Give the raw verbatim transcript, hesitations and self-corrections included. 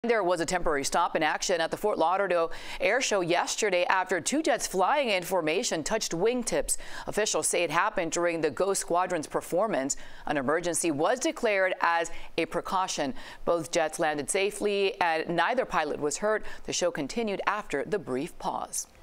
There was a temporary stop in action at the Fort Lauderdale Air Show yesterday after two jets flying in formation touched wingtips. Officials say it happened during the Ghost Squadron's performance. An emergency was declared as a precaution. Both jets landed safely and neither pilot was hurt. The show continued after the brief pause.